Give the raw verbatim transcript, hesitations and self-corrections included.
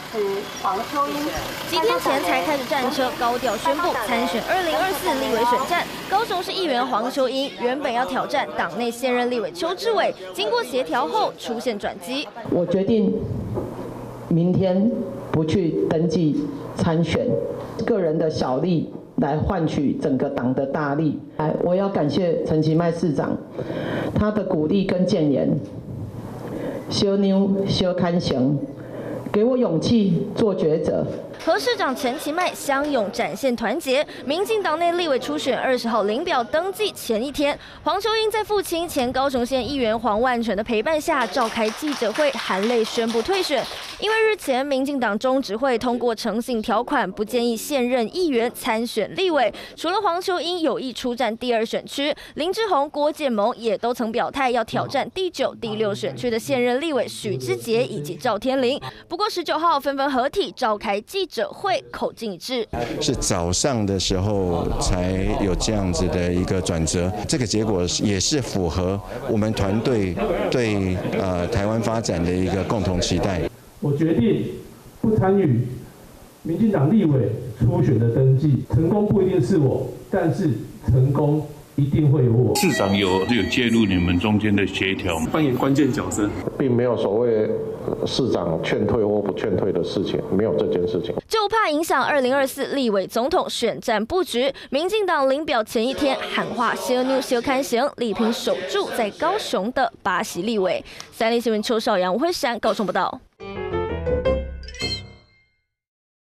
持黄秋英。 几天前才开着战车，高调宣布参选二零二四立委选战。高雄市议员黄秋英原本要挑战党内现任立委邱志伟，经过协调后出现转机。 我决定明天不去登记参选，个人的小利来换取整个党的大利。来，我要感谢陈其迈市长，他的鼓励跟建言，小妞小看行，给我勇气做抉择。 和市长陈其迈相拥展现团结。民进党内立委初选二十号领表登记前一天，黄秋英在父亲前高雄县议员黄万全的陪伴下召开记者会，含泪宣布退选。因为日前民进党中执会通过诚信条款，不建议现任议员参选立委。除了黄秋英有意出战第二选区，林志宏、郭建盟也都曾表态要挑战第九、第六选区的现任立委许智杰以及赵天麟。不过十九号纷纷合体召开记者。者会口径一致， 是早上的时候才有这样子的一个转折，这个结果也是符合我们团队对呃台湾发展的一个共同期待。 我决定不参与民进党立委初选的登记，成功不一定是我，但是成功一定会有我。 市长有有介入你们中间的协调， 扮演关键角色， 并没有所谓市长劝退或不劝退的事情，没有这件事情。 就怕影响二零二四立委总统选战布局，民进党领表前一天喊话小妞小看行，力拼守住在高雄的八席立委。三立新闻邱少阳、吴慧珊高雄报道。